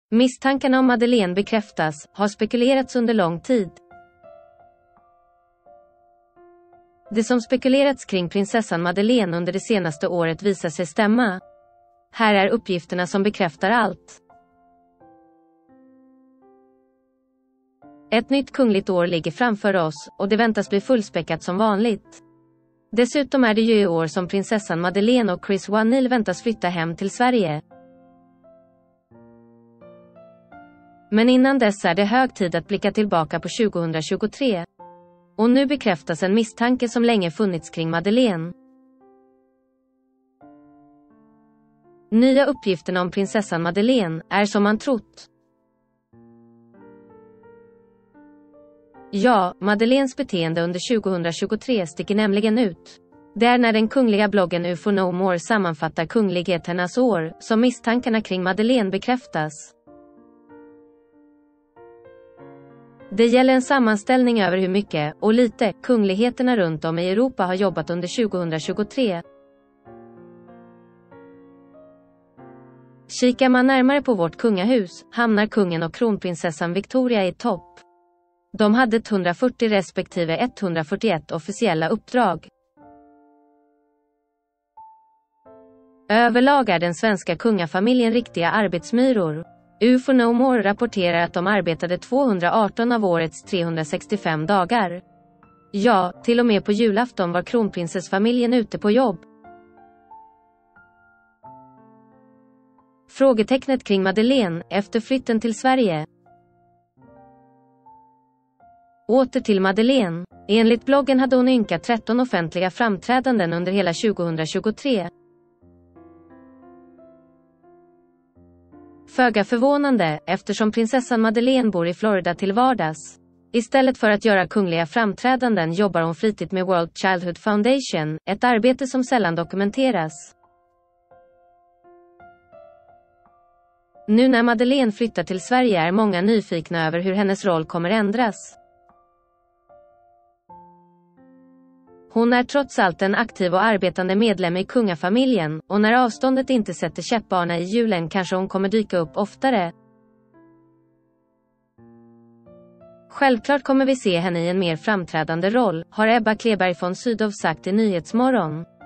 Misstankarna om Madeleine bekräftas, har spekulerats under lång tid. Det som spekulerats kring prinsessan Madeleine under det senaste året visar sig stämma. Här är uppgifterna som bekräftar allt. Ett nytt kungligt år ligger framför oss, och det väntas bli fullspäckat som vanligt. Dessutom är det ju i år som prinsessan Madeleine och Chris O'Neill väntas flytta hem till Sverige. Men innan dess är det hög tid att blicka tillbaka på 2023. Och nu bekräftas en misstanke som länge funnits kring Madeleine. Nya uppgifterna om prinsessan Madeleine är som man trott. Ja, Madeleines beteende under 2023 sticker nämligen ut. Det är när den kungliga bloggen UFO No More sammanfattar kungligheternas år, som misstankarna kring Madeleine bekräftas. Det gäller en sammanställning över hur mycket, och lite, kungligheterna runt om i Europa har jobbat under 2023. Kikar man närmare på vårt kungahus, hamnar kungen och kronprinsessan Victoria i topp. De hade 140 respektive 141 officiella uppdrag. Överlag är den svenska kungafamiljen riktiga arbetsmyror. UFO No More rapporterar att de arbetade 218 av årets 365 dagar. Ja, till och med på julafton var kronprinsessfamiljen ute på jobb. Frågetecknet kring Madeleine efter flytten till Sverige. Åter till Madeleine. Enligt bloggen hade hon ynka 13 offentliga framträdanden under hela 2023. Föga förvånande, eftersom prinsessan Madeleine bor i Florida till vardags. Istället för att göra kungliga framträdanden jobbar hon flitigt med World Childhood Foundation, ett arbete som sällan dokumenteras. Nu när Madeleine flyttar till Sverige är många nyfikna över hur hennes roll kommer ändras. Hon är trots allt en aktiv och arbetande medlem i kungafamiljen, och när avståndet inte sätter käpparna i hjulen kanske hon kommer dyka upp oftare. Självklart kommer vi se henne i en mer framträdande roll, har Ebba Kleberg von Sydow sagt i Nyhetsmorgon.